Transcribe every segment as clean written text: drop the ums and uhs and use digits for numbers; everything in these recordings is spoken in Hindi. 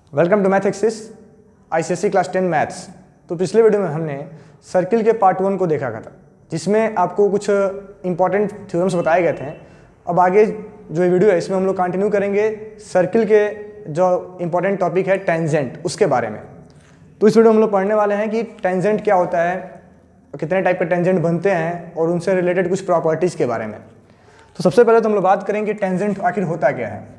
Welcome to math axis ICSE class 10 maths. तो पिछले वीडियो में हमने सर्किल के पार्ट 1 को देखा था, जिसमें आपको कुछ इंपॉर्टेंट थ्योरम्स बताए गए थे। अब आगे जो ये वीडियो है इसमें हम लोग कंटिन्यू करेंगे सर्किल के जो इंपॉर्टेंट टॉपिक है टेंजेंट, उसके बारे में। तो इस वीडियो में हम लोग पढ़ने वाले हैं कि टेंजेंट क्या होता है, कितने टाइप के टेंजेंट बनते हैं और उनसे रिलेटेड कुछ प्रॉपर्टीज़ के बारे में। तो सबसे पहले तो हम लोग बात करेंगे टेंजेंट आखिर होता क्या है।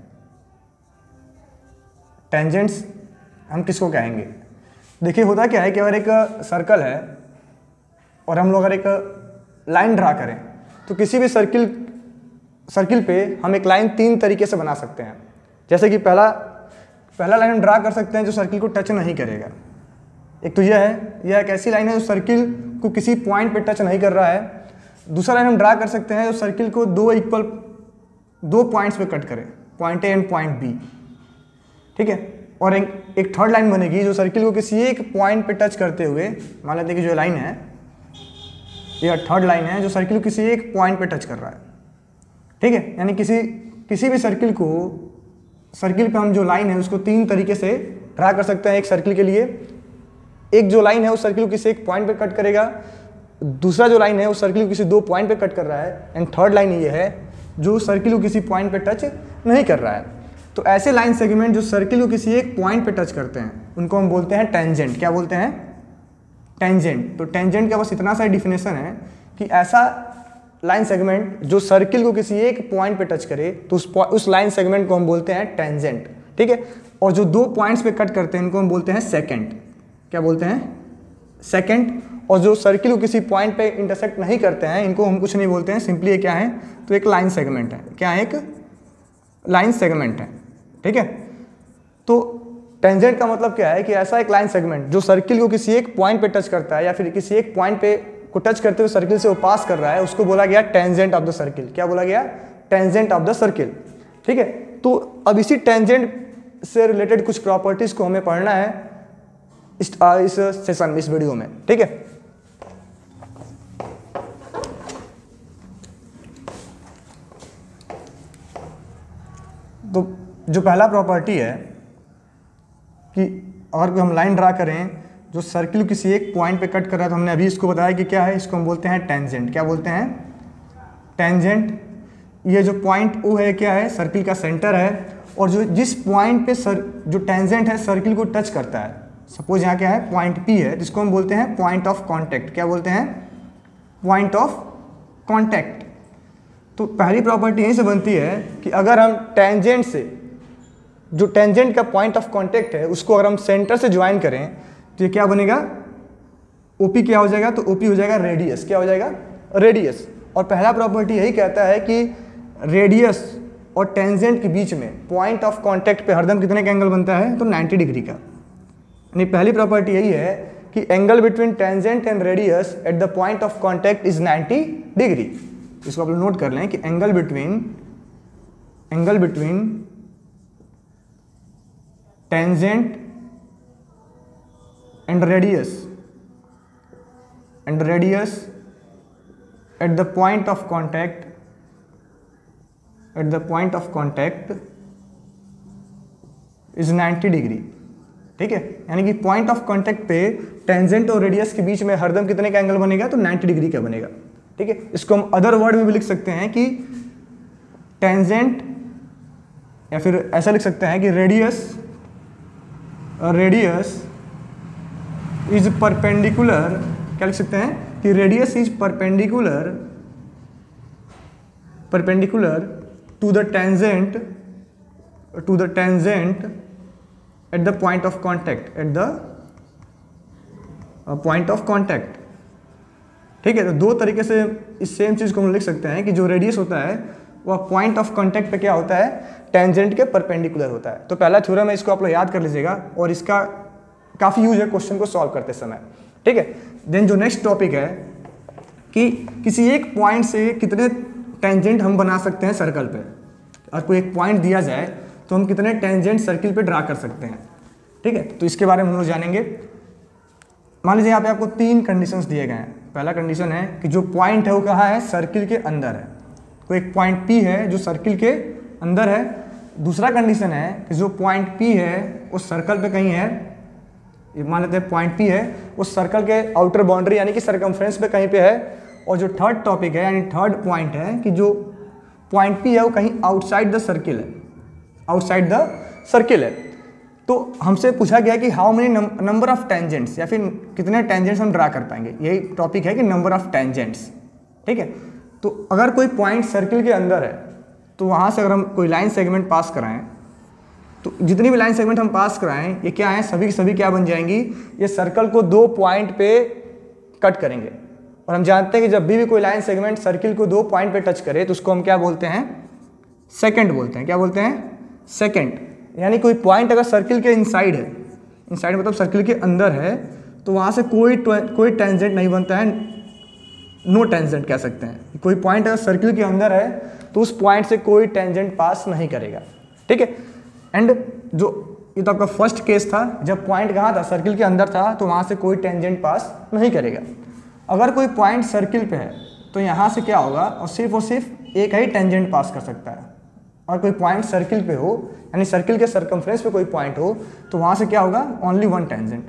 टेंजेंट्स हम किसको कहेंगे? देखिए होता क्या है कि अगर एक सर्कल है और हम लोग अगर एक लाइन ड्रा करें तो किसी भी सर्किल पे हम एक लाइन 3 तरीके से बना सकते हैं। जैसे कि पहला लाइन हम ड्रा कर सकते हैं जो सर्किल को टच नहीं करेगा। एक तो यह एक ऐसी लाइन है जो सर्किल को किसी पॉइंट पे टच नहीं कर रहा है। दूसरा लाइन हम ड्रा कर सकते हैं जो सर्किल को दो पॉइंट्स पे कट करे, point A and point B, ठीक है। और एक थर्ड लाइन बनेगी जो सर्किल को किसी एक पॉइंट पे टच करते हुए, मान लेते हैं कि जो लाइन है ये थर्ड लाइन है जो सर्किल को किसी एक पॉइंट पे टच कर रहा है, ठीक है। यानी किसी भी सर्किल पे हम जो लाइन है उसको 3 तरीके से ड्रा कर सकते हैं। एक सर्किल के लिए एक जो लाइन है उस सर्किल को किसी एक पॉइंट पे कट करेगा, दूसरा जो लाइन है उस सर्किल को किसी 2 पॉइंट पे कट कर रहा है, एंड थर्ड लाइन ये है जो सर्किल को किसी पॉइंट पे टच नहीं कर रहा है। तो ऐसे लाइन सेगमेंट जो सर्किल को किसी एक पॉइंट पे टच करते हैं उनको हम बोलते हैं टेंजेंट। क्या बोलते हैं? टेंजेंट। तो टेंजेंट का बस इतना सा डिफिनेशन है कि ऐसा लाइन सेगमेंट जो सर्किल को किसी एक पॉइंट पे टच करे तो उस लाइन सेगमेंट को हम बोलते हैं टेंजेंट, ठीक है। और जो 2 पॉइंट्स पे कट करते हैं इनको हम बोलते हैं सेकेंड। क्या बोलते हैं? सेकेंड। और जो सर्किल को किसी पॉइंट पे इंटरसेक्ट नहीं करते हैं इनको हम कुछ नहीं बोलते हैं, सिंपली ये क्या है तो एक लाइन सेगमेंट है। क्या है? एक लाइन सेगमेंट है, ठीक है। तो टेंजेंट का मतलब क्या है कि ऐसा एक लाइन सेगमेंट जो सर्किल को किसी एक पॉइंट पे टच करता है या फिर किसी एक पॉइंट पे को टच करते हुए सर्किल से वो पास कर रहा है, उसको बोला गया टेंजेंट ऑफ द सर्किल। क्या बोला गया? टेंजेंट ऑफ द सर्किल, ठीक है। तो अब इसी टेंजेंट से रिलेटेड कुछ प्रॉपर्टीज को हमें पढ़ना है इस सेशन में, इस वीडियो में, ठीक है। तो जो पहला प्रॉपर्टी है कि अगर हम लाइन ड्रा करें जो सर्किल किसी एक पॉइंट पे कट कर रहा है, तो हमने अभी इसको बताया कि क्या है, इसको हम बोलते हैं टेंजेंट। क्या बोलते हैं? टेंजेंट। ये जो पॉइंट ओ है क्या है? सर्किल का सेंटर है। और जो जिस पॉइंट पे जो टेंजेंट है सर्किल को टच करता है, सपोज यहाँ क्या है पॉइंट पी है, जिसको हम बोलते हैं पॉइंट ऑफ कॉन्टैक्ट। क्या बोलते हैं? Point of contact. तो पहली प्रॉपर्टी यहीं से बनती है कि अगर हम टेंजेंट से जो टेंजेंट का पॉइंट ऑफ कांटेक्ट है उसको अगर हम सेंटर से ज्वाइन करें तो ये क्या बनेगा? ओपी क्या हो जाएगा? तो ओपी हो जाएगा रेडियस। क्या हो जाएगा? रेडियस। और पहला प्रॉपर्टी यही कहता है कि रेडियस और टेंजेंट के बीच में पॉइंट ऑफ कांटेक्ट पे हरदम कितने का एंगल बनता है? तो 90 डिग्री का। यानी पहली प्रॉपर्टी यही है कि angle between tangent and radius at the point of contact is 90 degree. इसको आप लोग नोट कर लें कि angle between tangent and radius at the point of contact is 90 degree, ठीक है। यानी कि पॉइंट ऑफ कांटेक्ट पे टेंजेंट और रेडियस के बीच में हरदम कितने का एंगल बनेगा? तो 90 डिग्री का बनेगा, ठीक है। इसको हम अदर वर्ड में भी लिख सकते हैं कि टेंजेंट, या फिर ऐसा लिख सकते हैं कि रेडियस इज परपेंडिकुलर। क्या लिख सकते हैं कि radius is perpendicular to the tangent at the point of contact, ठीक है। तो 2 तरीके से इस सेम चीज़ को हम लिख सकते हैं कि जो रेडियस होता है वह पॉइंट ऑफ कांटेक्ट पे क्या होता है? टेंजेंट के परपेंडिकुलर होता है। तो पहला थ्योरम है, इसको आप लोग याद कर लीजिएगा और इसका काफ़ी यूज है क्वेश्चन को सॉल्व करते समय, ठीक है। देन जो नेक्स्ट टॉपिक है कि किसी एक पॉइंट से कितने टेंजेंट हम बना सकते हैं सर्कल पे। और कोई एक पॉइंट दिया जाए तो हम कितने टेंजेंट सर्किल पे ड्रा कर सकते हैं, ठीक है। तो इसके बारे में हम लोग जानेंगे। मान लीजिए यहाँ पे आपको 3 कंडीशंस दिए गए हैं। पहला कंडीशन है कि जो पॉइंट है वो कहाँ है? सर्किल के अंदर है। कोई एक पॉइंट P है जो सर्किल के अंदर है, दूसरा कंडीशन है कि जो पॉइंट P है उस सर्कल पे कहीं है, ये मान लेते हैं पॉइंट P है उस सर्कल के आउटर बाउंड्री यानी कि सर्कमफ्रेंस पे कहीं पे है। और जो थर्ड टॉपिक है यानी थर्ड पॉइंट है कि जो पॉइंट P है वो कहीं आउटसाइड द सर्किल है, आउटसाइड द सर्किल है। तो हमसे पूछा गया कि how many number of tangents, या फिर कितने टेंजेंट्स हम ड्रा कर पाएंगे, यही टॉपिक है कि नंबर ऑफ टेंजेंट्स। ठीक है, तो अगर कोई पॉइंट सर्किल के अंदर है तो वहाँ से अगर हम कोई लाइन सेगमेंट पास कराएं तो जितनी भी लाइन सेगमेंट हम पास कराएं ये क्या है, सभी की सभी क्या बन जाएंगी, ये सर्कल को 2 पॉइंट पे कट करेंगे। और हम जानते हैं कि जब भी कोई लाइन सेगमेंट सर्किल को 2 पॉइंट पे टच करे तो उसको हम क्या बोलते हैं, सेकंड बोलते हैं। क्या बोलते हैं, सेकंड। यानी कोई पॉइंट अगर सर्किल के इनसाइड है, इनसाइड मतलब सर्किल के अंदर है, तो वहाँ से कोई टेंजेंट नहीं बनता है, नो टेंजेंट कह सकते हैं। कोई पॉइंट अगर सर्किल के अंदर है तो उस पॉइंट से कोई टेंजेंट पास नहीं करेगा। ठीक है, एंड जो ये तो आपका फर्स्ट केस था, जब पॉइंट कहाँ था, सर्किल के अंदर था, तो वहाँ से कोई टेंजेंट पास नहीं करेगा। अगर कोई पॉइंट सर्किल पे है तो यहाँ से क्या होगा, और सिर्फ एक ही टेंजेंट पास कर सकता है। और कोई पॉइंट सर्किल पे हो यानी सर्किल के सर्कमफ्रेंस पे कोई पॉइंट हो तो वहाँ से क्या होगा, only one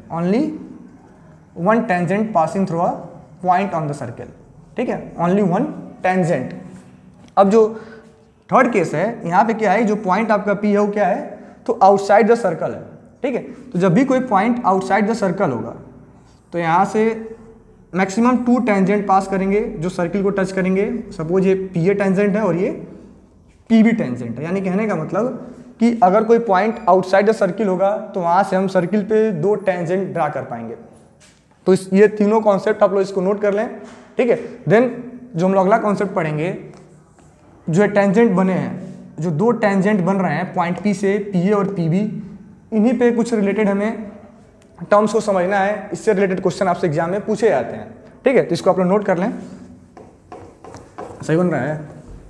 tangent passing through a point on the circle. ठीक है, ओनली वन टेंजेंट। अब जो थर्ड केस है, यहाँ पे क्या है, जो पॉइंट आपका P है वो क्या है, तो आउटसाइड द सर्कल है। ठीक है, तो जब भी कोई पॉइंट आउटसाइड द सर्कल होगा तो यहाँ से मैक्सिमम 2 टेंजेंट पास करेंगे जो सर्किल को टच करेंगे। सपोज ये PA टेंजेंट है और ये PB टेंजेंट है। यानी कहने का मतलब कि अगर कोई पॉइंट आउटसाइड द सर्किल होगा तो वहाँ से हम सर्किल पे 2 टेंजेंट ड्रा कर पाएंगे। तो ये तीनों कॉन्सेप्ट आप लोग इसको नोट कर लें। ठीक है, देन जो हम लोग अगला कॉन्सेप्ट पढ़ेंगे, जो टेंजेंट बने हैं, जो 2 टेंजेंट बन रहे हैं पॉइंट P से, PA और PB, इन्हीं पे कुछ रिलेटेड हमें टर्म्स को समझना है। इससे रिलेटेड क्वेश्चन आपसे एग्जाम में पूछे जाते हैं। ठीक है, तो इसको आप लोग नोट कर लें। सही बन रहा है।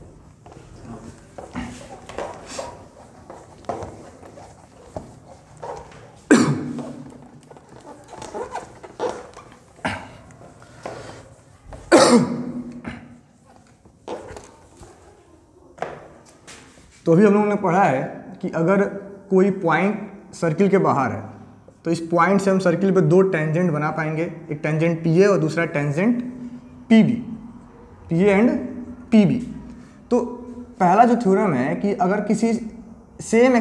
तो अभी हम लोगों ने पढ़ा है कि अगर कोई पॉइंट सर्किल के बाहर है तो इस पॉइंट से हम सर्किल पे 2 टेंजेंट बना पाएंगे, एक टेंजेंट PA और दूसरा tangent PB, PA and PB। तो पहला जो थ्योरम है कि अगर किसी सेम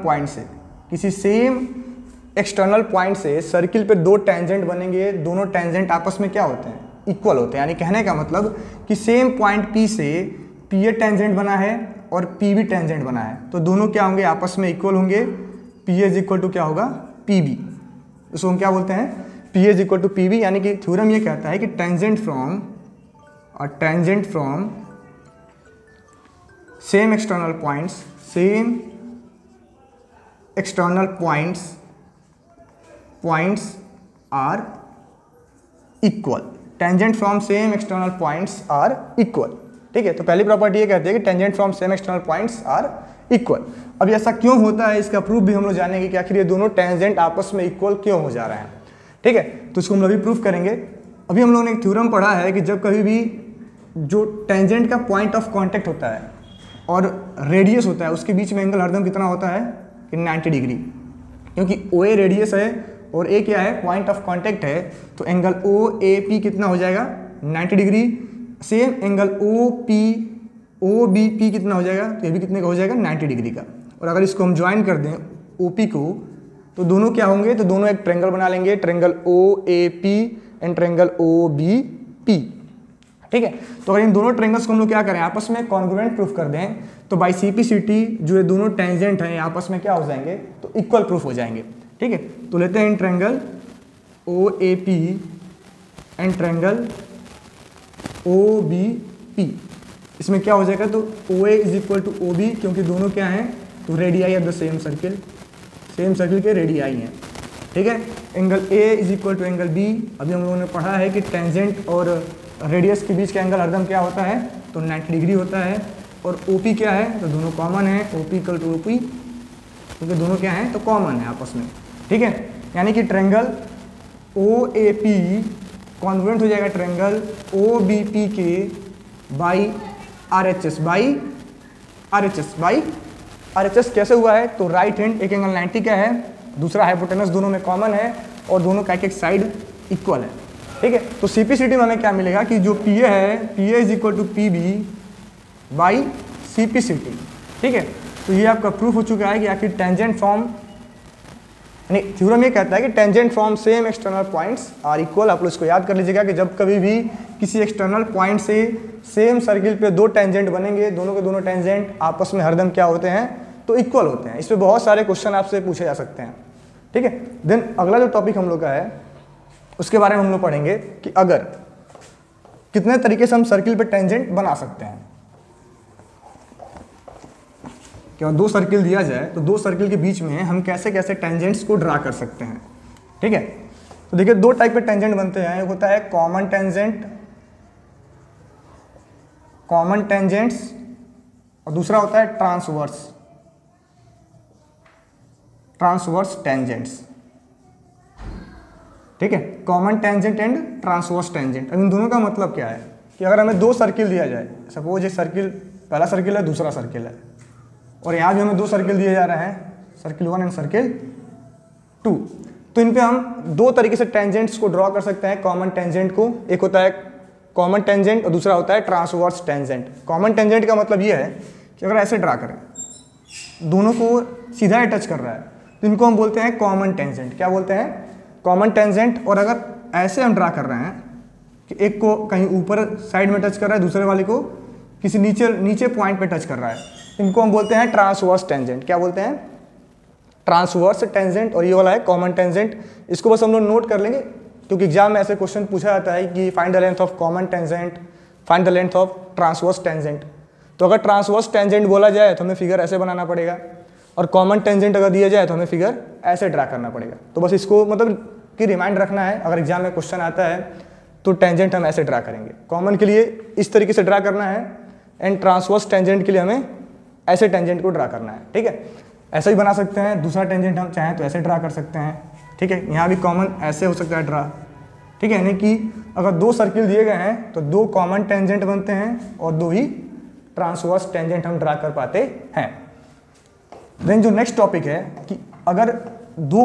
एक्सटर्नल पॉइंट से सर्किल पे 2 टेंजेंट बनेंगे, दोनों टेंजेंट आपस में क्या होते हैं, इक्वल होते हैं। यानी कहने का मतलब कि सेम पॉइंट P से PA टेंजेंट बना है और PB टेंजेंट बना है, तो दोनों क्या होंगे, आपस में इक्वल होंगे। PA इज इक्वल टू क्या होगा, PB। इसको हम क्या बोलते हैं, PA is equal to PB। यानी कि थ्योरम ये कहता है कि tangent from same external points are equal. Tangent from same external points are equal. ठीक है, तो पहली प्रॉपर्टी ये कहती है कि tangent from same external points are equal. अब ऐसा क्यों होता है, इसका प्रूफ भी हम लोग जानेंगे कि आखिर ये दोनों टेंजेंट आपस में इक्वल क्यों हो जा रहे हैं। ठीक है, तो इसको हम लोग अभी प्रूफ करेंगे। अभी हम लोगों ने एक थ्योरम पढ़ा है कि जब कभी भी जो टेंजेंट का पॉइंट ऑफ कॉन्टैक्ट होता है और रेडियस होता है, उसके बीच में एंगल हरदम कितना होता है, कि 90 डिग्री। क्योंकि OA रेडियस है और A क्या है, पॉइंट ऑफ कॉन्टैक्ट है, तो एंगल OAP कितना हो जाएगा, 90 डिग्री। सेम एंगल OBP कितना हो जाएगा, तो ये भी कितने का हो जाएगा, 90 डिग्री का। और अगर इसको हम ज्वाइन कर दें OP को, तो दोनों क्या होंगे, तो दोनों एक ट्रायंगल बना लेंगे, triangle OAP and triangle OBP। ठीक है, तो अगर इन दोनों ट्रायंगल्स को हम लोग क्या करें, आपस में कॉन्ग्रुएंट प्रूफ कर दें, तो बाई CP/CT जो ये दोनों टेंजेंट हैं आपस में क्या हो जाएंगे, तो इक्वल प्रूफ हो जाएंगे। ठीक है, तो लेते हैं in triangle OAP and triangle OBP। इसमें क्या हो जाएगा, तो OA is equal to OB, क्योंकि दोनों क्या हैं, तो radii of the same circle के रेडियाई हैं। ठीक है, angle A is equal to angle B। अभी हम लोगों ने पढ़ा है कि टेंजेंट और रेडियस के बीच का एंगल हरदम क्या होता है, तो 90 डिग्री होता है। और OP क्या है, तो दोनों कॉमन है, OP इक्वल टू OP, क्योंकि दोनों क्या हैं, तो कॉमन है आपस में। ठीक है, यानी कि ट्रायंगल OAP कॉन्ग्रुएंट हो जाएगा ट्रायंगल OBP के बाई RHS RHS कैसे हुआ है, तो राइट हैंड एक एंगल 90 का है, दूसरा हाइपोटेनस दोनों में कॉमन है और दोनों का एक साइड इक्वल है, ठीक है। तो CPCT में हमें क्या मिलेगा कि जो PA है, PA is equal to PB by CPCT, ठीक है। तो ये आपका प्रूफ हो चुका है कि आखिर टेंजेंट फ्रॉम, यानी थ्योरम ये कहता है कि tangent from same external points are equal. आप लोग इसको याद कर लीजिएगा कि जब कभी भी किसी एक्सटर्नल पॉइंट से सेम सर्किल पे दो टेंजेंट बनेंगे, दोनों के दोनों टेंजेंट आपस में हरदम क्या होते हैं, तो इक्वल होते हैं। इस पर बहुत सारे क्वेश्चन आपसे पूछे जा सकते हैं, ठीक है। देन अगला जो टॉपिक हम लोग का है उसके बारे में हम लोग पढ़ेंगे कि अगर कितने तरीके से हम सर्किल पे टेंजेंट बना सकते हैं। क्या दो सर्किल दिया जाए तो दो सर्किल के बीच में हम कैसे कैसे टेंजेंट्स को ड्रा कर सकते हैं, ठीक है। तो देखिए दो टाइप के टेंजेंट बनते हैं, एक होता है कॉमन टेंजेंट, कॉमन टेंजेंट्स, और दूसरा होता है ट्रांसवर्स, ट्रांसवर्स टेंजेंट्स, ठीक है। Common tangent and transverse tangent. अब इन दोनों का मतलब क्या है कि अगर हमें दो सर्किल दिया जाए, सपोज एक सर्किल, पहला सर्किल है, दूसरा सर्किल है, और यहाँ भी हमें दो सर्किल दिए जा रहे हैं, सर्किल 1 एंड सर्किल 2, तो इन पे हम दो तरीके से टेंजेंट्स को ड्रॉ कर सकते हैं कॉमन टेंजेंट को। एक होता है कॉमन टेंजेंट और दूसरा होता है ट्रांसवर्स टेंजेंट। कॉमन टेंजेंट का मतलब ये है कि अगर ऐसे ड्रा करें, दोनों को सीधा टच कर रहा है, तो इनको हम बोलते हैं कॉमन टेंजेंट। क्या बोलते हैं, कॉमन टेंजेंट। और अगर ऐसे हम ड्रा कर रहे हैं कि एक को कहीं ऊपर साइड में टच कर रहा है, दूसरे वाले को किसी नीचे पॉइंट पे टच कर रहा है, इनको हम बोलते हैं ट्रांसवर्स टेंजेंट। क्या बोलते हैं, ट्रांसवर्स टेंजेंट। और ये वाला है कॉमन टेंजेंट। इसको बस हम लोग नोट कर लेंगे क्योंकि एग्जाम में ऐसे क्वेश्चन पूछा जाता है कि find the length of common tangent, find the length of transverse tangent. तो अगर ट्रांसवर्स टेंजेंट बोला जाए तो हमें फिगर ऐसे बनाना पड़ेगा, और कॉमन टेंजेंट अगर दिया जाए तो हमें फिगर ऐसे ड्रा करना पड़ेगा। तो बस इसको मतलब कि रिमाइंड रखना है, अगर एग्जाम में क्वेश्चन आता है तो टेंजेंट हम ऐसे ड्रा करेंगे। कॉमन के लिए इस तरीके से ड्रा करना है, एंड ट्रांसवर्स टेंजेंट के लिए हमें ऐसे टेंजेंट को ड्रा करना है, ठीक है। ऐसे ही बना सकते हैं, दूसरा टेंजेंट हम चाहें तो ऐसे ड्रा कर सकते हैं, ठीक है। यहाँ भी कॉमन ऐसे हो सकता है ड्रा, ठीक है। यानी कि अगर दो सर्किल दिए गए हैं तो दो कॉमन टेंजेंट बनते हैं और दो ही ट्रांसवर्स टेंजेंट हम ड्रा कर पाते हैं। देन जो नेक्स्ट टॉपिक है कि अगर दो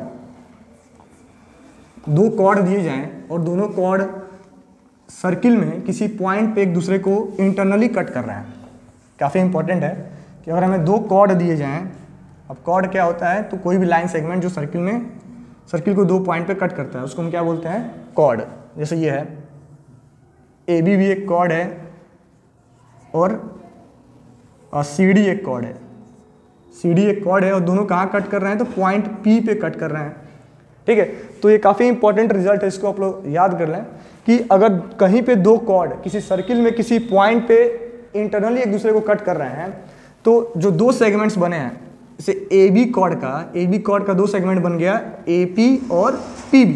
कॉर्ड दिए जाएं और दोनों कॉर्ड सर्किल में किसी पॉइंट पे एक दूसरे को इंटरनली कट कर रहे हैं। काफ़ी इंपॉर्टेंट है कि अगर हमें दो कॉर्ड दिए जाएं, अब कॉर्ड क्या होता है, तो कोई भी लाइन सेगमेंट जो सर्किल को दो पॉइंट पे कट करता है उसको हम क्या बोलते हैं, कॉर्ड। जैसे ये है AB भी एक कॉर्ड है और CD एक कॉर्ड है, CD एक कॉर्ड है, और दोनों कहाँ कट कर रहे हैं, तो पॉइंट P पे कट कर रहे हैं, ठीक है। तो ये काफ़ी इंपॉर्टेंट रिजल्ट है, इसको आप लोग याद कर लें कि अगर कहीं पे दो कॉर्ड किसी सर्किल में किसी पॉइंट पे इंटरनली एक दूसरे को कट कर रहे हैं, तो जो दो सेगमेंट्स बने हैं, जैसे AB कॉर्ड का दो सेगमेंट बन गया AP और PB।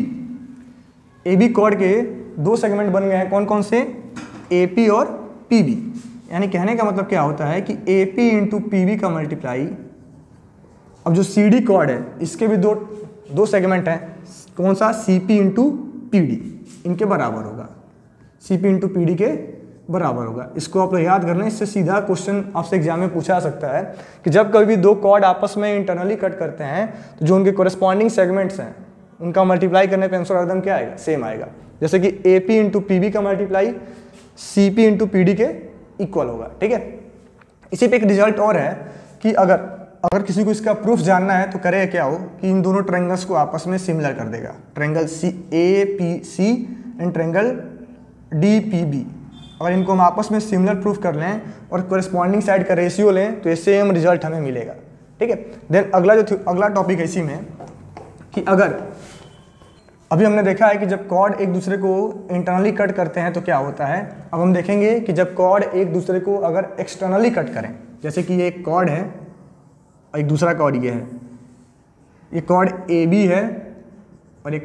AB कॉर्ड के दो सेगमेंट बन गए हैं, कौन कौन से, AP और PB। यानी कहने का मतलब क्या होता है कि AP इंटू PB का मल्टीप्लाई, अब जो CD कॉर्ड है इसके भी दो सेगमेंट हैं, कौन सा, CP इंटू PD, इनके बराबर होगा, CP इंटू PD के बराबर होगा। इसको आप लोग याद कर लें, इससे सीधा क्वेश्चन आपसे एग्जाम में पूछा सकता है कि जब कभी भी दो कॉर्ड आपस में इंटरनली कट करते हैं तो जो उनके कोरेस्पॉन्डिंग सेगमेंट्स हैं उनका मल्टीप्लाई करने पे आंसर एकदम क्या आएगा, सेम आएगा। जैसे कि AP इंटू PB का मल्टीप्लाई CP इंटू PD के इक्वल होगा, ठीक है। इसी पे एक रिजल्ट और है कि अगर किसी को इसका प्रूफ जानना है तो करे क्या हो कि इन दोनों ट्रायंगल्स को आपस में सिमिलर कर देगा, triangle APC and triangle DPB। अगर इनको हम आपस में सिमिलर प्रूफ कर लें और कोरेस्पॉन्डिंग साइड का रेशियो लें तो ये सेम रिजल्ट हमें मिलेगा, ठीक है। देन अगला टॉपिक है इसी में कि अगर अभी हमने देखा है कि जब कॉर्ड एक दूसरे को इंटरनली कट करते हैं तो क्या होता है। अब हम देखेंगे कि जब कॉर्ड एक दूसरे को अगर एक्सटर्नली कट करें, जैसे कि ये एक कॉर्ड है और एक दूसरा कॉर्ड ये है, ये कॉर्ड AB है और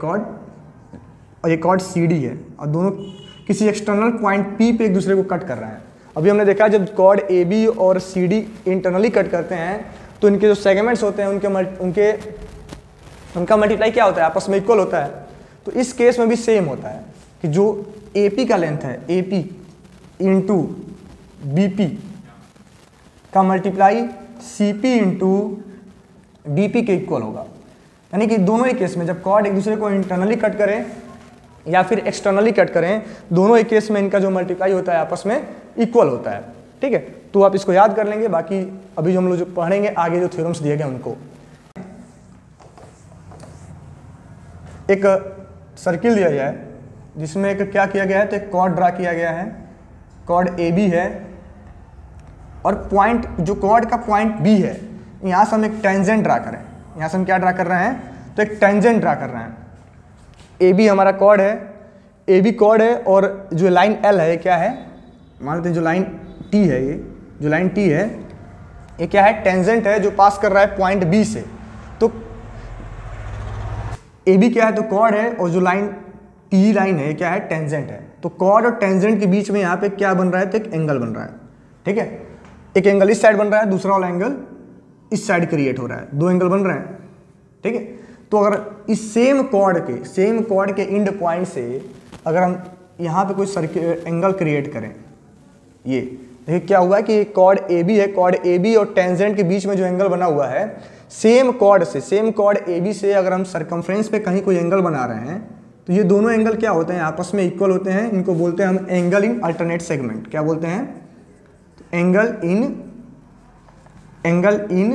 ये कॉर्ड CD है, और दोनों किसी एक्सटर्नल पॉइंट P पे एक दूसरे को कट कर रहे हैं। अभी हमने देखा जब कॉर्ड AB और CD इंटरनली कट करते हैं तो इनके जो सेगमेंट्स होते हैं उनका मल्टीप्लाई क्या होता है, आपस में इक्वल होता है। तो इस केस में भी सेम होता है कि जो AP का लेंथ है, AP इंटू BP का मल्टीप्लाई CP इंटू DP के इक्वल होगा। यानी कि दोनों ही केस में जब कॉर्ड एक दूसरे को इंटरनली कट करें या फिर एक्सटर्नली कट करें, दोनों ही केस में इनका जो मल्टीप्लाई होता है आपस में इक्वल होता है। ठीक है, तो आप इसको याद कर लेंगे। बाकी अभी जो हम लोग जो पढ़ेंगे आगे जो थ्योरम्स दिए गए उनको। एक सर्किल दिया गया है जिसमें एक क्या किया गया है, तो एक कॉर्ड ड्रा किया गया है। कॉर्ड AB है और पॉइंट जो कॉर्ड का पॉइंट B है, यहाँ से हम एक टेंजेंट ड्रा करें। यहाँ से हम क्या ड्रा कर रहे हैं, तो एक टेंजेंट ड्रा कर रहे हैं। AB हमारा कॉर्ड है, AB कॉर्ड है और जो लाइन L है ये क्या है, मान लेते हैं जो लाइन T है, ये जो लाइन T है ये क्या है, टेंजेंट है जो पास कर रहा है पॉइंट B से। तो AB क्या है, तो कॉर्ड है और जो लाइन T लाइन है ये क्या है, टेंजेंट है। तो कॉर्ड और टेंजेंट के बीच में यहाँ पे क्या बन रहा है, तो एक एंगल बन रहा है। ठीक है, एक एंगल इस साइड बन रहा है, दूसरा वाला एंगल इस साइड क्रिएट हो रहा है, दो एंगल बन रहे हैं। ठीक है, तो अगर इस सेम कॉर्ड के एंड पॉइंट से अगर हम यहाँ पे कोई सर्किल एंगल क्रिएट करें, ये देखिए क्या हुआ है कि कॉर्ड AB है, कॉर्ड AB और टेंजेंट के बीच में जो एंगल बना हुआ है, सेम कॉर्ड AB से अगर हम सर्कमफ्रेंस पे कहीं कोई एंगल बना रहे हैं तो ये दोनों एंगल क्या होते हैं, आपस में इक्वल होते हैं। इनको बोलते हैं हम एंगल इन अल्टरनेट सेगमेंट। क्या बोलते हैं, एंगल इन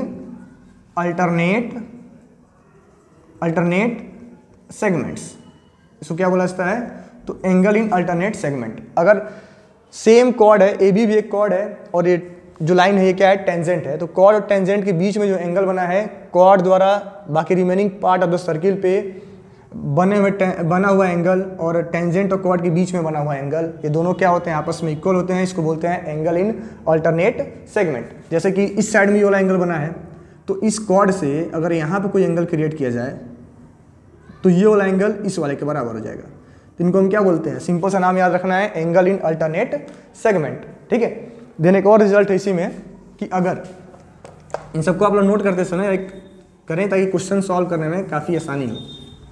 अल्टरनेट सेगमेंट्स, इसको क्या बोला जाता है, तो एंगल इन अल्टरनेट सेगमेंट। अगर सेम कॉर्ड है, AB भी एक कॉर्ड है और ये जो लाइन है ये क्या है, टेंजेंट है। तो कॉर्ड और टेंजेंट के बीच में जो एंगल बना है, कॉर्ड द्वारा बाकी remaining part of the circle पे बना हुआ एंगल और टेंजेंट और कॉर्ड के बीच में बना हुआ एंगल, ये दोनों क्या होते हैं, आपस में इक्वल होते हैं। इसको बोलते हैं एंगल इन अल्टरनेट सेगमेंट। जैसे कि इस साइड में ये वाला एंगल बना है, तो इस कॉर्ड से अगर यहाँ पे कोई एंगल क्रिएट किया जाए तो ये वाला एंगल इस वाले के बराबर हो जाएगा। तो इनको हम क्या बोलते हैं, सिंपल सा नाम याद रखना है, एंगल इन अल्टरनेट सेगमेंट। ठीक है, देन एक और रिजल्ट है इसी में कि अगर इन सबको आप लोग नोट करते समय एक करें ताकि क्वेश्चन सॉल्व करने में काफ़ी आसानी हो।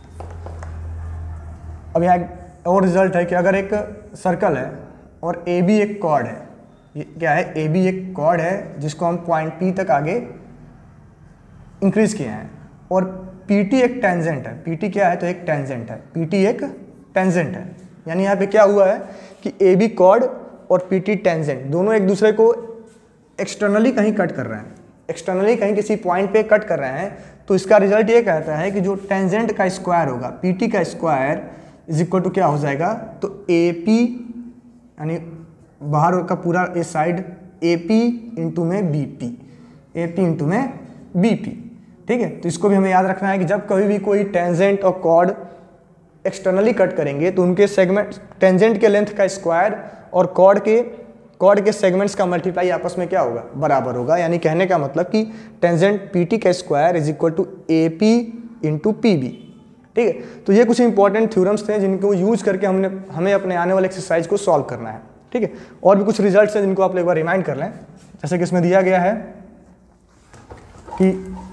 अब यहाँ एक और रिजल्ट है कि अगर एक सर्कल है और AB एक कॉर्ड है, ये क्या है, AB एक कॉर्ड है जिसको हम पॉइंट P तक आगे इंक्रीज किए हैं और PT एक टेंजेंट है। PT क्या है, तो एक टेंजेंट है, PT एक टेंजेंट है। यानी यहाँ पे क्या हुआ है कि AB कॉर्ड और PT टेंजेंट दोनों एक दूसरे को एक्सटर्नली कहीं कट कर रहे हैं, एक्सटर्नली कहीं किसी पॉइंट पे कट कर रहे हैं। तो इसका रिजल्ट ये कहता है कि जो टेंजेंट का स्क्वायर होगा, PT का स्क्वायर इज इक्वल टू क्या हो जाएगा, तो AP यानी बाहर का पूरा ये साइड AP इंटू में BP, AP इंटू में BP। ठीक है, तो इसको भी हमें याद रखना है कि जब कभी भी कोई टेंजेंट और कॉर्ड एक्सटर्नली कट करेंगे तो उनके सेगमेंट, टेंजेंट के लेंथ का स्क्वायर और कॉर्ड के सेगमेंट्स का मल्टीप्लाई आपस में क्या होगा, बराबर होगा। यानी कहने का मतलब कि टेंजेंट PT का square is equal to AP into PB। ठीक है, तो ये कुछ इंपॉर्टेंट थ्योरम्स थे जिनको यूज करके हमें अपने आने वाले एक्सरसाइज को सॉल्व करना है। ठीक है, और भी कुछ रिजल्ट्स हैं जिनको आप एक बार रिमाइंड कर लें। जैसे कि इसमें दिया गया है कि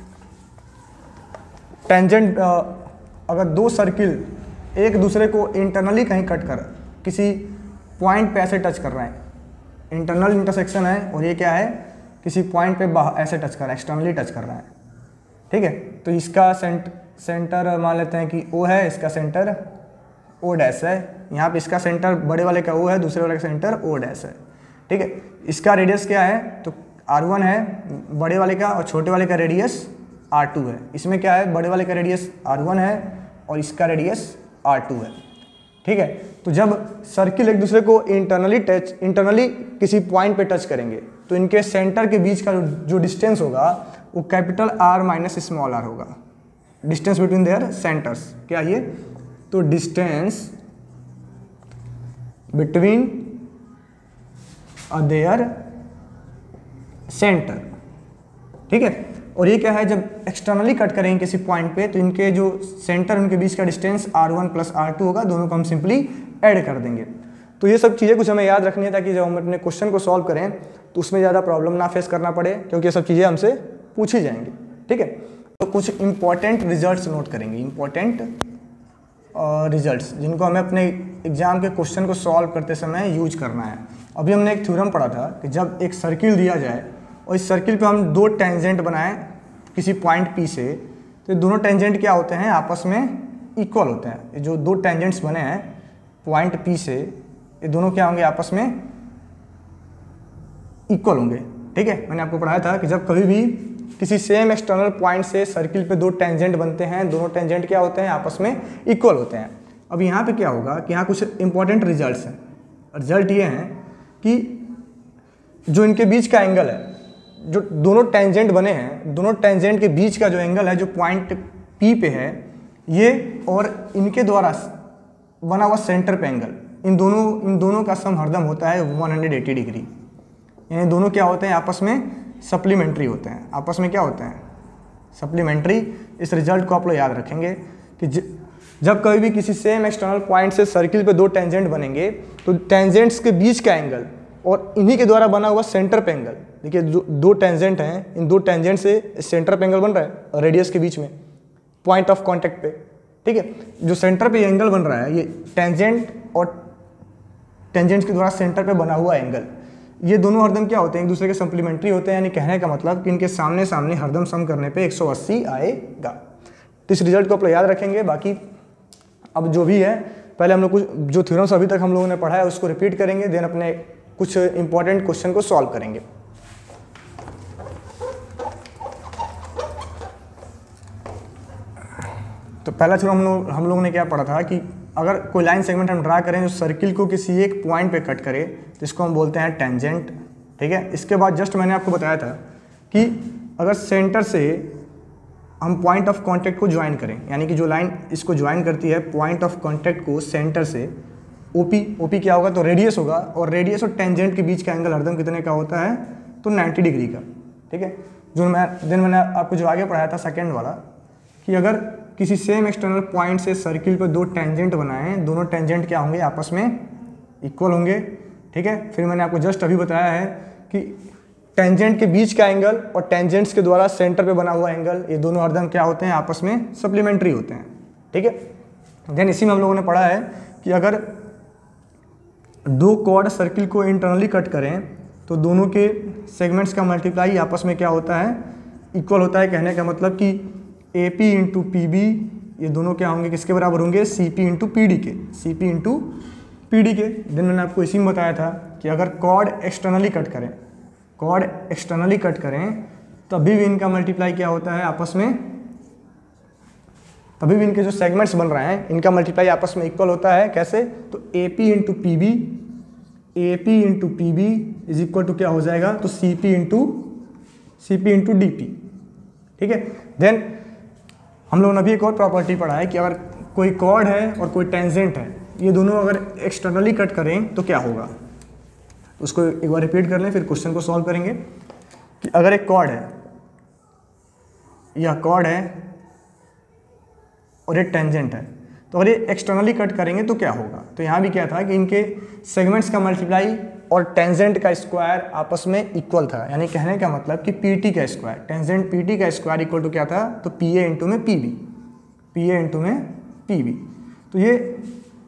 टेंजेंट अगर दो सर्किल एक दूसरे को इंटरनली कहीं कट कर किसी पॉइंट पे ऐसे टच कर रहे हैं, इंटरनल इंटरसेक्शन है और ये क्या है, किसी पॉइंट पे ऐसे टच कर रहा है, एक्सटर्नली टच कर रहा है। ठीक है, तो इसका सेंटर मान लेते हैं कि O है, इसका सेंटर O डैश है। यहाँ पे इसका सेंटर बड़े वाले का O है, दूसरे वाले का सेंटर O डैश है। ठीक है, इसका रेडियस क्या है, तो R1 है बड़े वाले का और छोटे वाले का रेडियस R2 है। इसमें क्या है, बड़े वाले का रेडियस R1 है और इसका रेडियस R2 है। ठीक है, तो जब सर्किल एक दूसरे को इंटरनली किसी पॉइंट पे टच करेंगे तो इनके सेंटर के बीच का जो डिस्टेंस होगा वो capital R minus small r होगा, डिस्टेंस बिटवीन देयर सेंटर्स। क्या ये, तो डिस्टेंस बिटवीन देयर सेंटर। ठीक है, और ये क्या है, जब एक्सटर्नली कट करेंगे किसी पॉइंट पे तो इनके जो सेंटर उनके बीच का डिस्टेंस R1 प्लस R2 होगा, दोनों को हम सिंपली ऐड कर देंगे। तो ये सब चीज़ें कुछ हमें याद रखनी है ताकि जब हम अपने क्वेश्चन को सॉल्व करें तो उसमें ज़्यादा प्रॉब्लम ना फेस करना पड़े, क्योंकि ये सब चीज़ें हमसे पूछी जाएंगी। ठीक है, तो कुछ इंपॉर्टेंट रिजल्ट्स नोट करेंगे, इंपॉर्टेंट रिजल्ट्स जिनको हमें अपने एग्जाम के क्वेश्चन को सॉल्व करते समय यूज करना है। अभी हमने एक थ्योरम पढ़ा था कि जब एक सर्किल दिया जाए और इस सर्किल पे हम दो टेंजेंट बनाएं किसी पॉइंट P से, तो दोनों टेंजेंट क्या होते हैं, आपस में इक्वल होते हैं। ये जो दो टेंजेंट्स बने हैं पॉइंट P से, ये दोनों क्या होंगे, आपस में इक्वल होंगे। ठीक है, मैंने आपको पढ़ाया था कि जब कभी भी किसी सेम एक्सटर्नल पॉइंट से सर्किल पे दो टेंजेंट बनते हैं, दोनों टेंजेंट क्या होते हैं, आपस में इक्वल होते हैं। अब यहाँ पे क्या होगा कि यहाँ कुछ इंपॉर्टेंट रिजल्ट्स हैं। रिजल्ट ये हैं कि जो इनके बीच का एंगल है, जो दोनों टेंजेंट बने हैं, दोनों टेंजेंट के बीच का जो एंगल है, जो पॉइंट P पे है, ये और इनके द्वारा बना हुआ सेंटर पे एंगल, इन दोनों का सम हरदम होता है 180 डिग्री। यानी दोनों क्या होते हैं, आपस में सप्लीमेंट्री होते हैं। आपस में क्या होते हैं, सप्लीमेंट्री। इस रिजल्ट को आप लोग याद रखेंगे कि जब कभी भी किसी सेम एक्सटर्नल पॉइंट से सर्किल पे दो टेंजेंट बनेंगे, तो टेंजेंट्स के बीच का एंगल और इन्हीं के द्वारा बना हुआ सेंटर पे एंगल, देखिए दो टेंजेंट हैं, इन दो टेंजेंट से सेंटर पे एंगल बन रहा है रेडियस के बीच में, पॉइंट ऑफ कांटेक्ट पे। ठीक है, जो सेंटर पे एंगल बन रहा है, ये टेंजेंट और टेंजेंट्स के द्वारा सेंटर पे बना हुआ एंगल, ये दोनों हरदम क्या होते हैं, एक दूसरे के सप्लीमेंट्री होते हैं। यानी कहने का मतलब कि इनके सामने सामने हरदम सम करने पे 180 आएगा। तो इस रिजल्ट को आप लोग याद रखेंगे। बाकी अब जो भी है, पहले हम लोग कुछ जो थ्योरम्स अभी तक हम लोगों ने पढ़ा है उसको रिपीट करेंगे, देन अपने कुछ इंपॉर्टेंट क्वेश्चन को सॉल्व करेंगे। तो पहला थ्योरम हम लोगों ने क्या पढ़ा था कि अगर कोई लाइन सेगमेंट हम ड्रा करें जो सर्किल को किसी एक पॉइंट पे कट करे, तो इसको हम बोलते हैं टेंजेंट। ठीक है, इसके बाद जस्ट मैंने आपको बताया था कि अगर सेंटर से हम पॉइंट ऑफ कांटेक्ट को ज्वाइन करें, यानी कि जो लाइन इसको ज्वाइन करती है पॉइंट ऑफ कांटेक्ट को सेंटर से, ओपी क्या होगा, तो रेडियस होगा, और रेडियस और टेंजेंट के बीच का एंगल हरदम कितने का होता है, तो 90 डिग्री का। ठीक है, मैंने आपको जो आगे पढ़ाया था सेकेंड वाला, कि अगर किसी सेम एक्सटर्नल पॉइंट से सर्किल पर दो टेंजेंट बनाएं, दोनों टेंजेंट क्या होंगे, आपस में इक्वल होंगे। ठीक है, फिर मैंने आपको जस्ट अभी बताया है कि टेंजेंट के बीच का एंगल और टेंजेंट्स के द्वारा सेंटर पे बना हुआ एंगल, ये दोनों हरदम क्या होते हैं, आपस में सप्लीमेंट्री होते हैं। ठीक है, देन इसी में हम लोगों ने पढ़ा है कि अगर दो कॉर्ड सर्किल को इंटरनली कट करें, तो दोनों के सेगमेंट्स का मल्टीप्लाई आपस में क्या होता है, इक्वल होता है। कहने का मतलब कि AP इंटू PB, ये दोनों क्या होंगे, किसके बराबर होंगे, CP इंटू PD के, CP इंटू PD के। देन मैंने आपको इसी में बताया था कि अगर कॉर्ड एक्सटर्नली कट करें, तभी भी इनका मल्टीप्लाई क्या होता है, आपस में, तभी भी इनके जो सेगमेंट्स बन रहे हैं इनका मल्टीप्लाई आपस में इक्वल होता है। कैसे, तो AP into PB is equal to क्या हो जाएगा, तो CP इंटू DP। ठीक है, देन हम लोगों ने अभी एक और प्रॉपर्टी पढ़ा है कि अगर कोई कॉर्ड है और कोई टेंजेंट है, ये दोनों अगर एक्सटर्नली कट करें तो क्या होगा, उसको एक बार रिपीट कर लें, फिर क्वेश्चन को सॉल्व करेंगे। कि अगर एक कॉर्ड है, या कॉर्ड है और ये टेंजेंट है, तो अगर ये एक्सटर्नली कट करेंगे तो क्या होगा। तो यहाँ भी क्या था कि इनके सेगमेंट्स का मल्टीप्लाई और टेंजेंट का स्क्वायर आपस में इक्वल था। यानी कहने का मतलब कि PT का स्क्वायर, टेंजेंट PT का स्क्वायर इक्वल टू क्या था, तो PA इंटू में PB। तो ये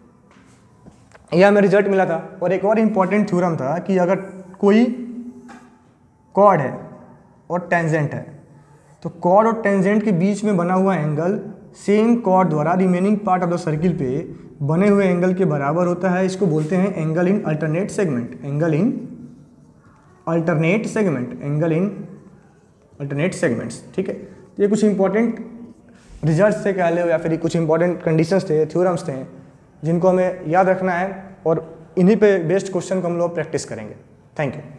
हमें रिजल्ट मिला था। और एक और इम्पॉर्टेंट थ्योरम था कि अगर कोई कॉर्ड है और टेंजेंट है, तो कॉर्ड और टेंजेंट के बीच में बना हुआ एंगल सेम कॉर्ड द्वारा remaining part of the circle पे बने हुए एंगल के बराबर होता है। इसको बोलते हैं एंगल इन अल्टरनेट सेगमेंट्स। ठीक है, ये कुछ इंपॉर्टेंट रिजल्ट्स थे कह लो, या फिर कुछ इंपॉर्टेंट कंडीशंस थे, थ्योरम्स थे, जिनको हमें याद रखना है, और इन्हीं पे बेस्ड क्वेश्चन को हम लोग प्रैक्टिस करेंगे। Thank you.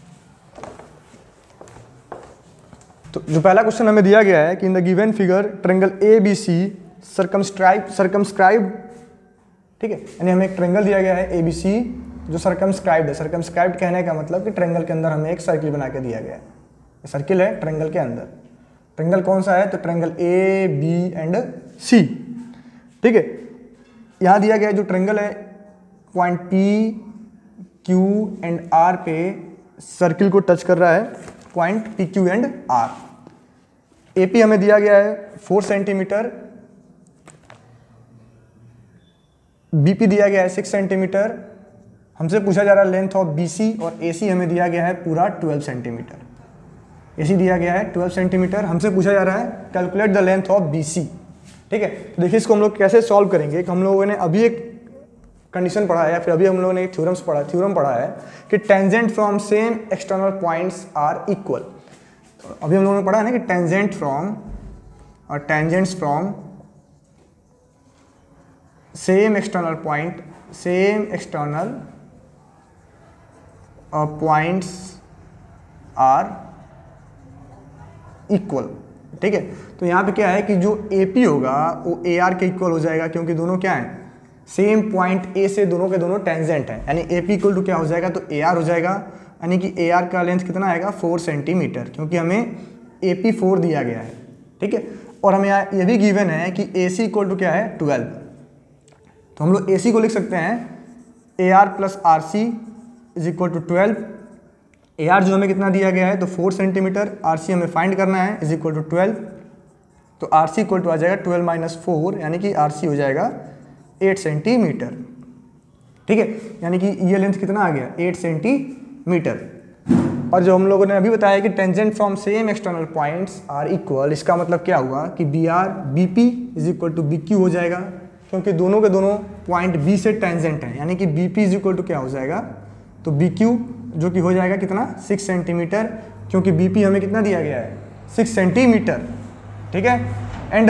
तो जो पहला क्वेश्चन हमें दिया गया है कि in the given figure triangle ABC circumscribe. ठीक है, यानी हमें एक ट्रायंगल दिया गया है ABC जो सर्कमस्क्राइब्ड है। सर्कमस्क्राइब्ड कहने का मतलब कि ट्रायंगल के अंदर हमें एक सर्किल बना के दिया गया है। सर्किल है ट्रायंगल के अंदर। ट्रायंगल कौन सा है, तो ट्रायंगल AB एंड C। ठीक है, यहाँ दिया गया जो ट्रायंगल है point P, Q and R पे सर्किल को टच कर रहा है, point PQ and R। AP हमें दिया गया है 4 सेंटीमीटर, BP दिया गया है 6 सेंटीमीटर। हमसे पूछा जा रहा है लेंथ ऑफ BC, और AC हमें दिया गया है पूरा 12 सेंटीमीटर। AC दिया गया है 12 सेंटीमीटर, हमसे पूछा जा रहा है calculate the length of BC। ठीक है, तो देखिए इसको हम लोग कैसे सॉल्व करेंगे। हम लोगों ने अभी एक कंडीशन पढ़ा है या फिर अभी हम लोगों ने एक थ्योरम पढ़ा है कि tangent from same external points are equal. तो अभी हम लोगों ने पढ़ा है ना कि टेंजेंट फ्रॉम और tangents from same external point, same external points are equal. ठीक है, तो यहाँ पे क्या है कि जो AP होगा वो AR के इक्वल हो जाएगा, क्योंकि दोनों क्या हैं, सेम पॉइंट A से दोनों के दोनों टेंजेंट हैं, यानी AP इक्वल टू क्या हो जाएगा, तो AR हो जाएगा, यानी कि AR का लेंथ कितना आएगा 4 सेंटीमीटर, क्योंकि हमें AP 4 दिया गया है। ठीक है, और हमें यहाँ ये भी गिवन है कि AC इक्वल टू क्या है 12, तो हम लोग AC को लिख सकते हैं AR plus RC is equal to 12। AR जो हमें कितना दिया गया है तो 4 सेंटीमीटर, RC हमें फाइंड करना है इज इक्वल टू 12, तो RC इक्वल टू आ जाएगा 12 माइनस 4, यानी कि RC हो जाएगा 8 सेंटीमीटर। ठीक है, यानी कि ये लेंथ कितना आ गया 8 सेंटीमीटर। और जो हम लोगों ने अभी बताया कि tangent from same external points are equal, इसका मतलब क्या हुआ कि BR BP is equal to BQ हो जाएगा, क्योंकि दोनों के दोनों पॉइंट B से टेंजेंट हैं, यानी कि BP इज इक्वल टू क्या हो जाएगा तो BQ, जो कि हो जाएगा कितना 6 सेंटीमीटर, क्योंकि BP हमें कितना दिया गया है 6 सेंटीमीटर। ठीक है, एंड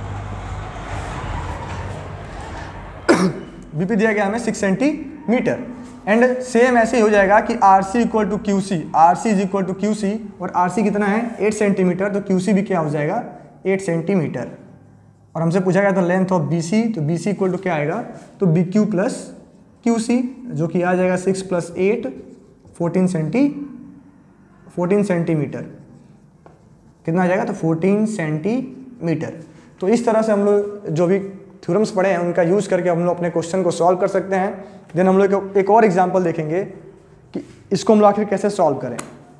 BP दिया गया हमें 6 सेंटीमीटर, एंड सेम ऐसे ही हो जाएगा कि RC equal to QC, RC is equal to QC, और RC कितना है 8 सेंटीमीटर, तो QC भी क्या हो जाएगा 8 सेंटीमीटर। और हमसे पूछा गया था लेंथ ऑफ BC, तो BC इक्वल टू क्या आएगा तो BQ प्लस QC, जो कि आ जाएगा 6 प्लस 8 14 सेंटीमीटर, कितना आ जाएगा तो 14 सेंटीमीटर। तो इस तरह से हम लोग जो भी थ्योरम्स पढ़े हैं उनका यूज करके हम लोग अपने क्वेश्चन को सॉल्व कर सकते हैं। देन हम लोग एक और एग्जांपल देखेंगे कि इसको हम लोग आखिर कैसे सॉल्व करें।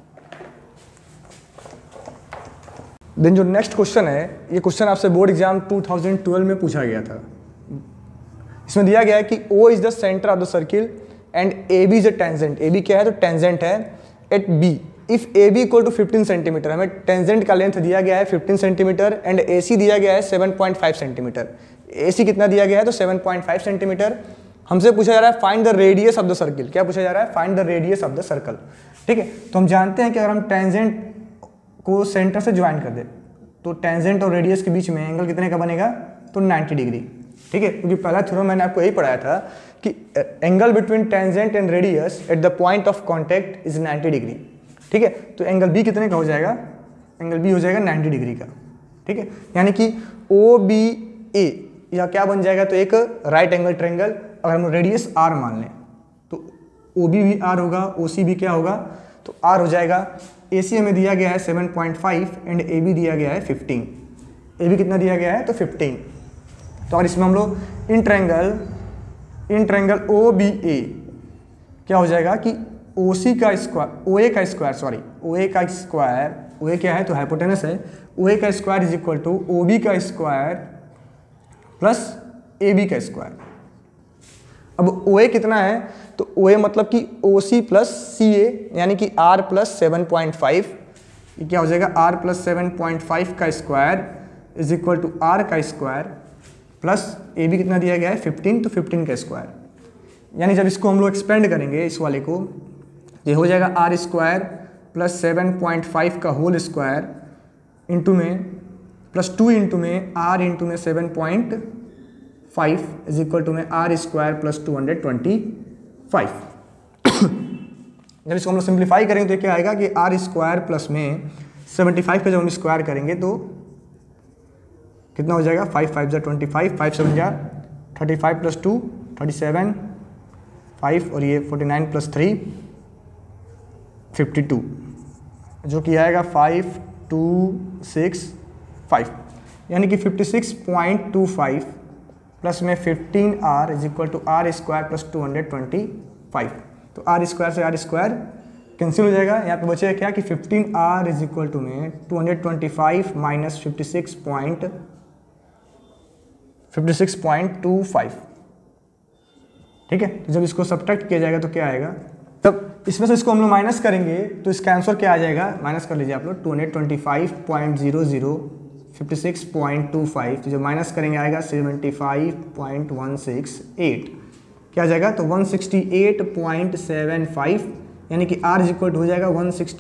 देन जो नेक्स्ट क्वेश्चन है, ये क्वेश्चन आपसे बोर्ड एग्जाम 2012 में पूछा गया था। इसमें दिया गया है कि O is the centre of the circle and AB is a tangent. AB क्या है तो टेंजेंट है at B if AB equal to 15 centimetre. हमें टेंजेंट का लेंथ दिया गया है 15 सेंटीमीटर एंड AC दिया गया है 7.5 सेंटीमीटर। AC कितना दिया गया है तो 7.5 सेंटीमीटर। हमसे पूछा जा रहा है find the radius of the circle. क्या पूछा जा रहा है find the radius of the circle. ठीक है, तो हम जानते हैं कि अगर हम टेंजेंट को सेंटर से ज्वाइन कर दे तो टेंजेंट और रेडियस के बीच में एंगल कितने का बनेगा तो 90 डिग्री। ठीक है, क्योंकि पहला थ्योरम मैंने आपको यही पढ़ाया था कि angle between tangent and radius at the point of contact is 90 degree. ठीक है, तो एंगल बी कितने का हो जाएगा, एंगल बी हो जाएगा 90 डिग्री का। ठीक है, यानी कि OBA या क्या बन जाएगा तो एक राइट एंगल ट्रायंगल। अगर हम रेडियस R मान लें तो OB भी R होगा, OC भी क्या होगा तो R हो जाएगा। AC हमें दिया गया है 7.5 एंड AB दिया गया है 15। AB कितना दिया गया है तो 15। तो अगर इसमें हम लोग इन ट्रायंगल OBA क्या हो जाएगा कि OA का स्क्वायर OA क्या है तो हाइपोटेनस है, OA का square is equal to OB का स्क्वायर प्लस AB का स्क्वायर। अब OA कितना है तो OA मतलब कि OC प्लस CA, यानी कि R प्लस 7.5, ये क्या हो जाएगा R प्लस 7.5 का square is equal to R का स्क्वायर प्लस AB कितना दिया गया है 15, तो 15 का स्क्वायर। यानी जब इसको हम लोग एक्सपेंड करेंगे इस वाले को, ये हो जाएगा R स्क्वायर प्लस 7.5 का होल स्क्वायर इंटू में प्लस 2 इंटू में R इंटू में 7.5 इज इक्वल टू में R स्क्वायर प्लस 225। जब इसको हम लोग सिंप्लीफाई करेंगे तो क्या आएगा कि R स्क्वायर प्लस में 75 का जब हम स्क्वायर करेंगे तो कितना हो जाएगा 5 5 जा 25, 5 7 जा 35 प्लस 2 37, 5 और ये 49 प्लस 3 52, जो कि आएगा 5265, यानी कि 56.25 प्लस में 15R is equal to R square plus 225। तो R स्क्वायर से R स्क्वायर कैंसिल हो जाएगा। यहाँ पे बचेगा क्या कि 15R इज इक्वल टू में 225 माइनस 56.25। ठीक है, तो जब इसको सब्ट्रैक्ट किया जाएगा तो क्या आएगा, तब इसमें से इसको हम लोग माइनस करेंगे तो इसका आंसर क्या आ जाएगा, माइनस कर लीजिए आप लोग 225.0056.25, तो जब माइनस करेंगे आएगा 75.168, क्या आ जाएगा तो 168.75, यानी कि R इक्वल हो जाएगा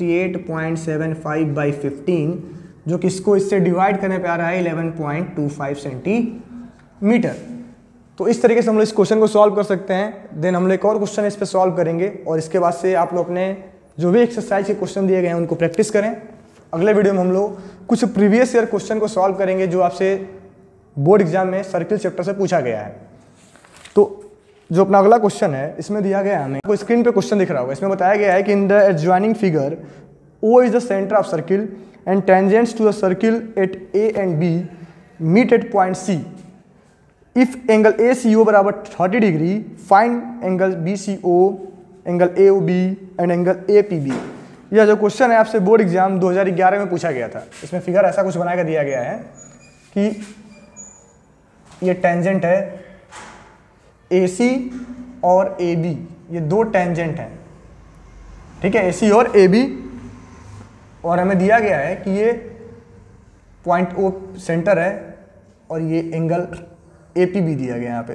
168.75/15, जो कि इसको इससे डिवाइड करने पे आ रहा है 11.25 सेंटीमीटर। तो इस तरीके से हम लोग इस क्वेश्चन को सॉल्व कर सकते हैं। देन हम लोग एक और क्वेश्चन इस पर सॉल्व करेंगे और इसके बाद से आप लोग अपने जो भी एक्सरसाइज के क्वेश्चन दिए गए हैं उनको प्रैक्टिस करें। अगले वीडियो में हम लोग कुछ प्रीवियस ईयर क्वेश्चन को सॉल्व करेंगे जो आपसे बोर्ड एग्जाम में सर्किल चैप्टर से पूछा गया है। तो जो अपना अगला क्वेश्चन है इसमें दिया गया है, हमें आपको स्क्रीन पे क्वेश्चन दिख रहा होगा, इसमें बताया गया है कि in the adjoining figure O is the centre of circle and tangents to the circle at A and B meet at point C। If angle ACO बराबर 30 डिग्री, find angle BCO, angle AOB and angle APB। यह जो क्वेश्चन है आपसे बोर्ड एग्जाम 2011 में पूछा गया था। इसमें फिगर ऐसा कुछ बना कर दिया गया है कि ये टेंजेंट है AC और AB, ये दो टेंजेंट हैं, ठीक है, AC और AB, और हमें दिया गया है कि ये पॉइंट O सेंटर है और ये एंगल APB दिया गया यहाँ पे,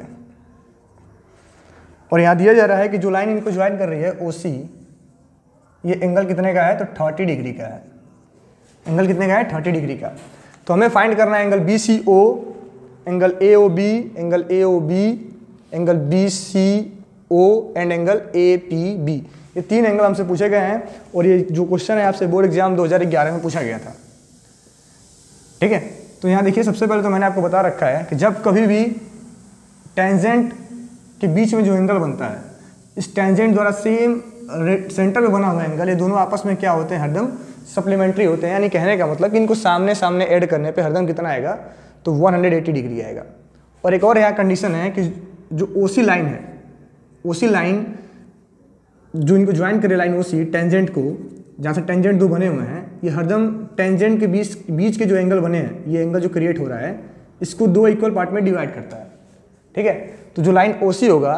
और यहाँ दिया जा रहा है कि जो लाइन इनको ज्वाइन कर रही है OC, ये एंगल कितने का है तो 30 डिग्री का है। एंगल कितने का है 30 डिग्री का। तो हमें फाइंड करना है angle BCO, angle AOB, angle AOB, angle BCO and angle APB। ये तीन एंगल हमसे पूछे गए हैं और ये जो क्वेश्चन है आपसे बोर्ड एग्जाम 2011 में पूछा गया था, ठीक है। तो यहाँ देखिए, सबसे पहले तो मैंने आपको बता रखा है कि जब कभी भी टेंजेंट के बीच में जो एंगल बनता है, इस टेंजेंट द्वारा सेम सेंटर में बना हुआ एंगल, ये दोनों आपस में क्या होते हैं, हरदम सप्लीमेंट्री होते हैं। यानी कहने का मतलब कि इनको सामने सामने ऐड करने पे हरदम कितना आएगा तो 180 डिग्री आएगा। और एक और यहाँ कंडीशन है कि जो OC लाइन है, OC लाइन जो इनको ज्वाइन करे लाइन OC टेंजेंट को, जहाँ से टेंजेंट दो बने हुए हैं, ये हरदम टेंजेंट के बीच के जो एंगल बने हैं, ये एंगल जो क्रिएट हो रहा है, इसको दो इक्वल पार्ट में डिवाइड करता है, ठीक है। तो जो लाइन OC होगा,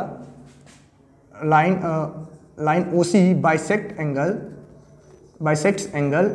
line OC bisects angle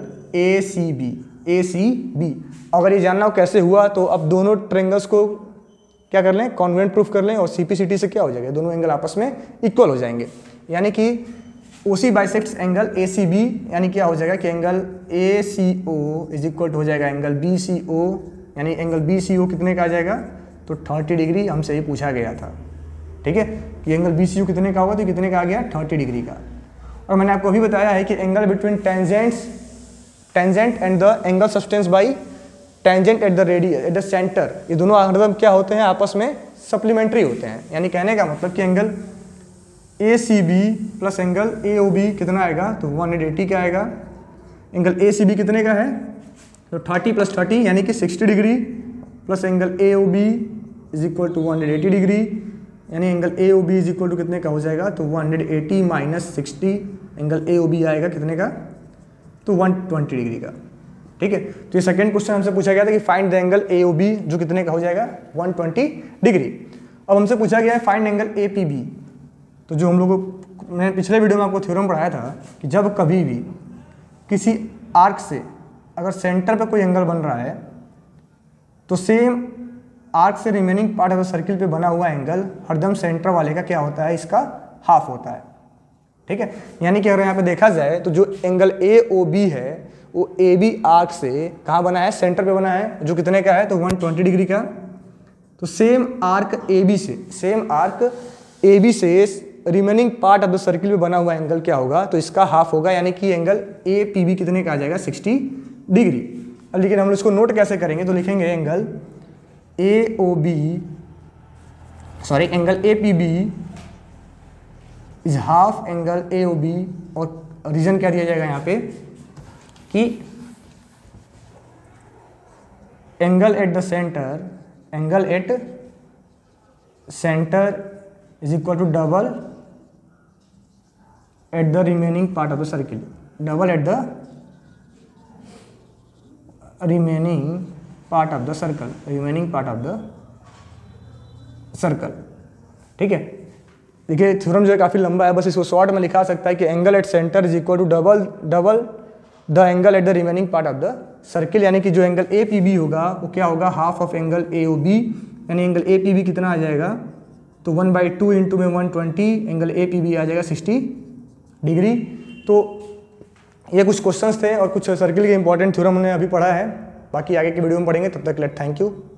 ACB। अगर ये जानना हो कैसे हुआ तो अब दोनों ट्रायंगल्स को क्या कर लें, कॉन्वेंट प्रूफ कर लें, और CPCT से क्या हो जाएगा, दोनों एंगल आपस में इक्वल हो जाएंगे। यानी कि OC बाइसेक्ट्स एंगल ACB, यानी क्या हो जाएगा कि एंगल ACO इज इक्वल हो जाएगा एंगल BCO, यानी एंगल BCO कितने का आ जाएगा तो 30 डिग्री हमसे ही पूछा गया था, ठीक है। कि एंगल BCO कितने का होगा तो कितने का आ गया 30 डिग्री का। और मैंने आपको अभी बताया है कि angle between tangent and the angle subtends by tangent at the radius at the centre, ये दोनों हरदम क्या होते हैं, आपस में सप्लीमेंट्री होते हैं। यानी कहने का मतलब कि angle ACB plus angle AOB कितना आएगा तो 180 का आएगा। एंगल ACB कितने का है तो 30 प्लस 30 यानी कि 60 degree, plus angle AOB is equal to 180 degree, यानी angle AOB is equal to कितने का हो जाएगा तो 180 माइनस 60, एंगल AOB आएगा कितने का तो 120 डिग्री का, ठीक है। तो ये सेकंड क्वेश्चन हमसे पूछा गया था कि फाइंड द एंगल AOB, जो कितने का हो जाएगा 120 डिग्री। अब हमसे पूछा गया है फाइंड एंगल APB। तो जो हम लोगों को मैंने पिछले वीडियो में आपको थ्योरम पढ़ाया था कि जब कभी भी किसी आर्क से अगर सेंटर पे कोई एंगल बन रहा है तो सेम आर्क से remaining part of the circle पे बना हुआ एंगल हरदम सेंटर वाले का क्या होता है, इसका हाफ होता है, ठीक है। यानी कि अगर यहाँ पे देखा जाए तो जो एंगल AOB है वो AB आर्क से कहाँ बना है, सेंटर पे बना है, जो कितने का है तो 120 डिग्री का। तो सेम आर्क AB से remaining part of the circle में बना हुआ एंगल क्या होगा तो इसका हाफ होगा, यानी कि एंगल APB कितने का आ जाएगा 60 डिग्री। अब लेकिन हम इसको नोट कैसे करेंगे तो लिखेंगे angle APB is half angle AOB, और रीजन क्या दिया जाएगा यहाँ पे कि angle at centre is equal to double at the remaining part of the circle, double at the remaining part of the circle, ठीक है। देखिए थ्योरम जो है काफ़ी लंबा है, बस इसको शॉर्ट में लिखा सकता है कि angle at centre is equal to double the angle at the remaining part of the circle, यानी कि जो एंगल ए पी बी होगा वो क्या होगा, half of angle A O B, यानी एंगल ए पी बी कितना आ जाएगा, तो 1/2 इंटू में 120, एंगल ए पी बी आ जाएगा 60 डिग्री। तो ये कुछ क्वेश्चंस थे और कुछ सर्किल के इंपॉर्टेंट थ्योरम हमने अभी पढ़ा है, बाकी आगे की वीडियो में पढ़ेंगे। तब तक लेट थैंक यू।